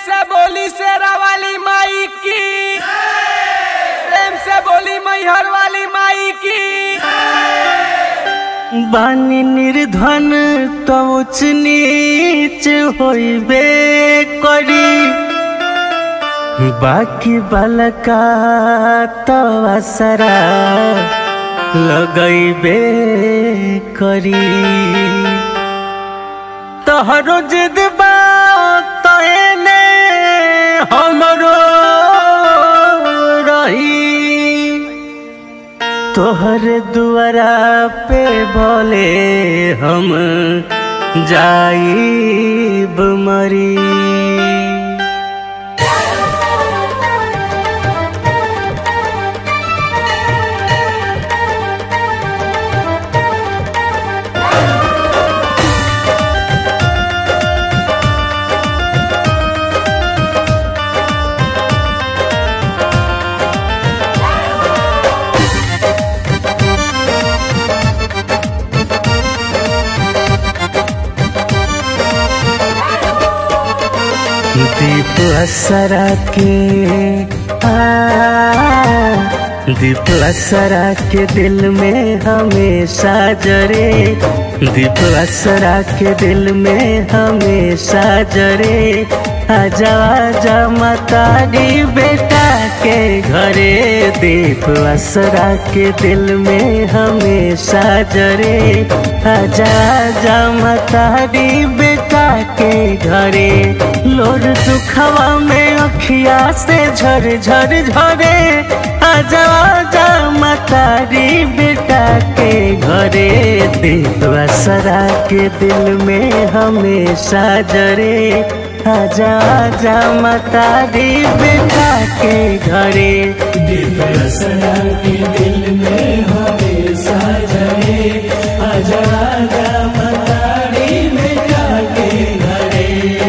से बोली शेरा वाली माई की, प्रेम से बोली मैहर वाली माई की। बानी निर्धन तो उच्च नीच होइबे करी, बाकी बालका तो असरा लगैबे करी। तोहरो जिद बा तो एने हमरो रही, तोहर दुआरा पे बोले हम जाइब मरी। दीप असरा के दिल में हमेशा जरे, दीप असरा के दिल में हमेशा जरे। आजा आजा मतारी बेटा के घरे, दीप असरा के दिल में हमेशा जरे। आजा आजा मतारी बेटा के घरे, लोर दुखवा में अखिया से झर झर झरे। आजा आजा मतारी बेटा के घरे, दीप असरा के दिल में हमेशा जरे। आजा आजा मतारी बेटा के घरे, दीप असरा के दिल में हमेशा जरे। आजा आजा मतारी बेटा के घरे।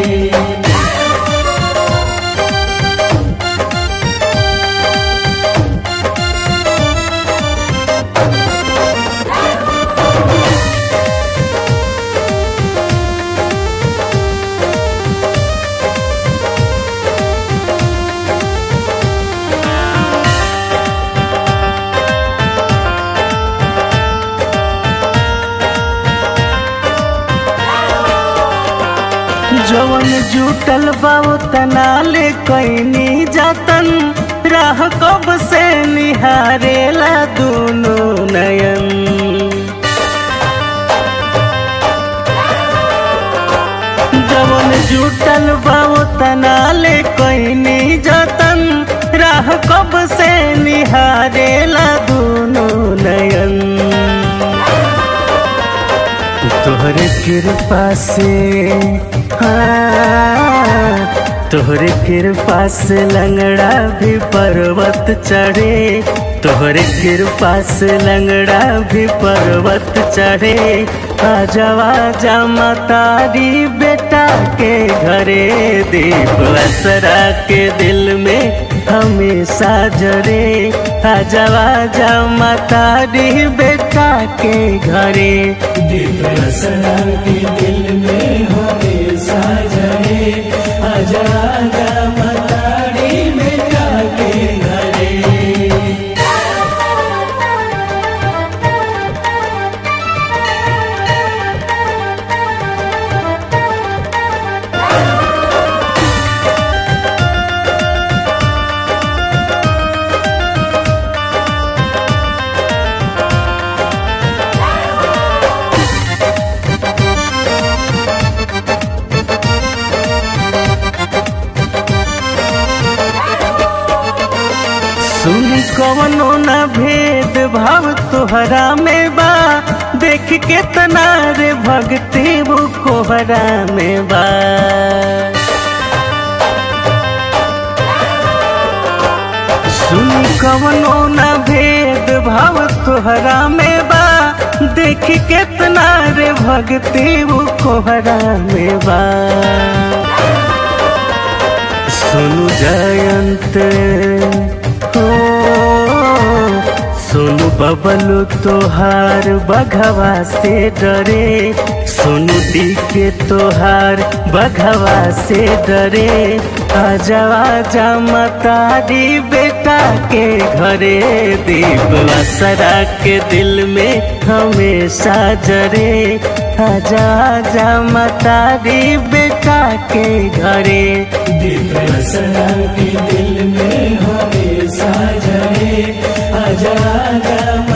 जवन जुटल बाऊ तना ले कैनी जातन, राह कब से निहारेला दोनों नयन। जवन जुटल बाऊ तना ले कैनी जातन, राह कब से निहारेला दोनों नयन। तोहरे कृपा से तोहरे कृपा से लंगड़ा भी पर्वत चढ़े, तोहरे कृपा से लंगड़ा भी पर्वत चढ़े। आजा आजा मतारी बेटा के घरे, दीप असरा के दिल में हमेशा जरे। आजा आजा मतारी बेटा के घरे, दीप असरा के दिल में हमेशा जरे। आजा आजा मतारी बेटा के घरे। सुनी कवनो न भेद भाव तोहरा में बा, देख के तना रे भक्ति वो कोहरा में बा। सुनी कवनो न भेद भाव तोहरा में बा, देख के तना रे भक्ति वो कोहरा में बा। सुनु जयंत सोनू बबलू तोहार बघवा से डरे, सोनू दी के तोहार बघवा से डरे। आजा आजा मतारी बेटा के घरे, दीप असरा के दिल में हमेशा जरे। आजा आजा मतारी बेटा के घरे, दीप असरा के दिल में हमेशा जले। आजा आजा